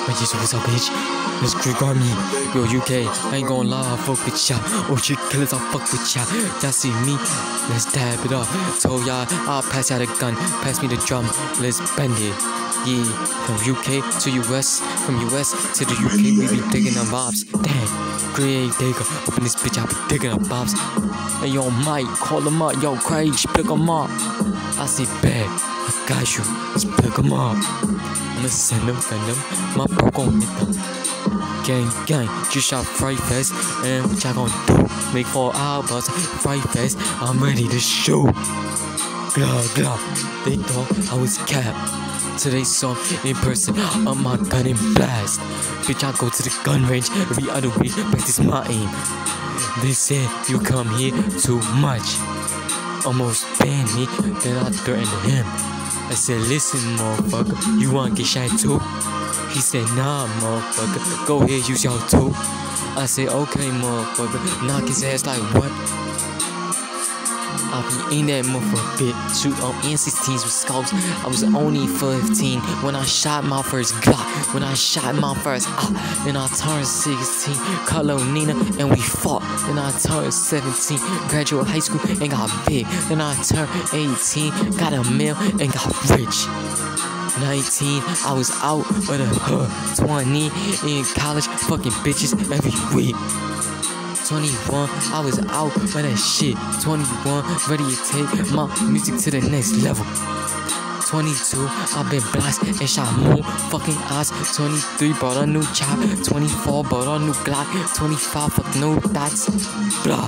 But yes, what's up, bitch? Let's Greek Army. Yo, UK, I ain't gon' lie, I fuck with ya. Oh, shit, killers, I fuck with ya. Y'all see me? Let's dab it up. Told y'all, I'll pass y'all the gun. Pass me the drum, let's bend it. Yeah, from UK to US, from US to the UK, we be digging them vibes. Damn, great digger, open this bitch, I be digging them vibes. Hey, yo, Mike, call him up. Yo, Crazzy, pick him up. I say, bad, I got you, let's pick him up. I'ma send them, my bro gon' hit them. Gang, just shot Fright Fest, and what y'all gon' do? Make 4 hours, Fright Fest, I'm ready to shoot. Blah, they thought I was cap. So they saw in person, on my gun and blast. Bitch, I go to the gun range every other week, practice my aim. They said, you come here too much. Almost banned me, then I threatened him. I said, listen, motherfucker, you wanna get shot too? He said, nah, motherfucker, go ahead, use your tool. I said, okay, motherfucker, knock his ass like what? I be in that motherfucker bit, shoot on N16s with scopes. I was only 15 when I shot my first Glock, when I shot my first then I turned 16, Carlo Nina, and we fought. Then I turned 17, graduate high school and got big. Then I turned 18, got a mill and got rich. 19, I was out of the hood. 20, in college, fucking bitches every week. 21, I was out of that shit. 21, ready to take my music to the next level. 22, I've been blessed and shot more fucking eyes. 23, bought a new chop. 24, bought a new Glock. 25, fuck no dots. Blah.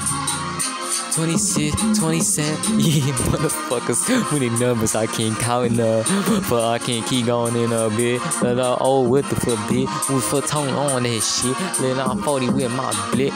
26, 27, yeah, motherfuckers. Many numbers I can't count enough, but I can't keep going in a bit. Let I old with the foot bit, with foot tone on that shit. Let I 40 with my blick.